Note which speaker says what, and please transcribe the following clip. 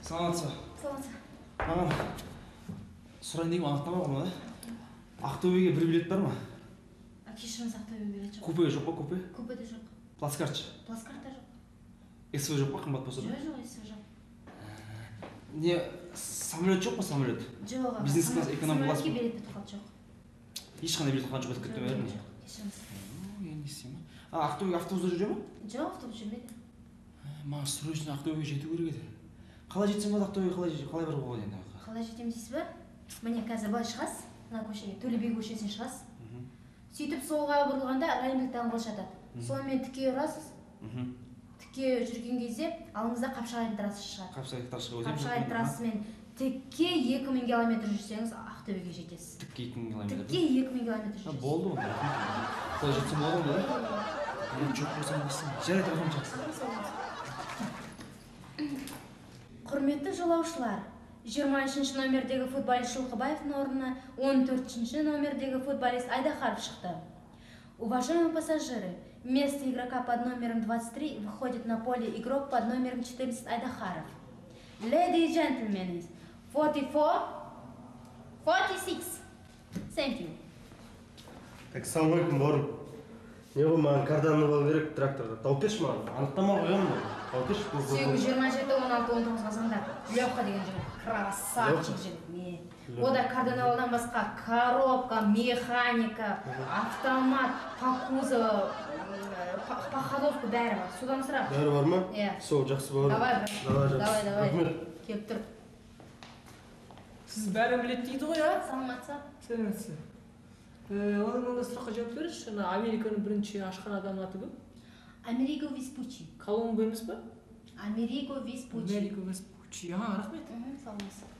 Speaker 1: Саламатсыз ба?
Speaker 2: Саламатсыз.
Speaker 1: Сұрайын деген анықтама ғой да? Ақтөбеге бір билет бар ма?
Speaker 2: Кешіріңіз, Ақтөбеге билет жоқ.
Speaker 1: Купе жоқ па, купе?
Speaker 2: Купеде жоқ.
Speaker 1: Плацкартшы?
Speaker 2: Плацкартта жоқ.
Speaker 1: СВ жоқ па, қымбат болса да?
Speaker 2: Жоқ, СВ жоқ.
Speaker 1: Не, самолет жоқ па, самолет?
Speaker 2: Жоқ.
Speaker 1: Бизнес класс, эконом класс
Speaker 2: Самолетке
Speaker 1: па?
Speaker 2: билет бітіп қалды, жоқ.
Speaker 1: Ешқандай билет қалған жоқ, өтіп кетті бәрін?
Speaker 2: Кешіріңіз.
Speaker 1: Не істеймін? Ақтөбеге автобуста жүре ма?
Speaker 2: Жоқ, автобус жүрмейді.
Speaker 1: Маған срочно Ақтөбеге жету керек еді. Қалай жетсем болады Ақтөбеге, қалай баруға болады енді?
Speaker 2: Қалай жетемін дейсіз ба? Міне қазір былай шығасыз, мына көшеге, Төле би көшесіне шығасыз. Сөйтіп солға бұрылғанда Райымбек даңғылы жатады. Сонымен тіке ұрасыз. Тіке жүрген кезде алдыңызда Қапшағай трассы шығады. Қапшағай трассымен тікке 2000 км жүрсеңіз Ақтөбеге жетесіз.
Speaker 1: Тікке 2000 км?
Speaker 2: Тікке 2000 км жүрсеңіз.
Speaker 1: Болды онда. Қалай жетсем болады онда? Жоқ болсам дейсің. Жарайды, рахмет жақсы.
Speaker 2: Құрметті жолаушылар, 23 номердегі футболист Жылқыбаевтың орнына 14 номердегі футболист Айдахаров шықты. Уважаемые пассажиры, вместо игрока под номером 23 выходит на поле игрок под номером 14 Айдахаров. Ladies and gentlemen, 44, 46. Thank you.
Speaker 3: Так, ассалаумағалейкум бауырым. Не ғой, маған карданы алу керек тракторда. Тауып берші маған. Анықтама қоямын ғой. Тауып берші.
Speaker 2: 827-16-19 қазанда Левка деген жігіт. Красавчик жігіт. Ода кардиналдан басқа коробка, механика, автомат, по кузову, по ходовку бәрі бар. Судан сұрақ.
Speaker 3: Бәрі бар ма?
Speaker 2: Иә.
Speaker 3: Сол, жақсы бауырым.
Speaker 2: Давай.
Speaker 3: Рахмет.
Speaker 2: Келіп тұр.
Speaker 4: Сіз бәрін білет дейді ғой, а?
Speaker 2: Саламатсыз.
Speaker 4: Сәлеметсіз. Оның сұраққа жауап беріңізші, Американың бірінші ашқан адамның аты кім?
Speaker 2: Америго Веспуччи.
Speaker 4: Колумбо емес па?
Speaker 2: Америго Веспуччи.
Speaker 4: Америго Веспуччи. Рахмет.
Speaker 2: Саламатсыз.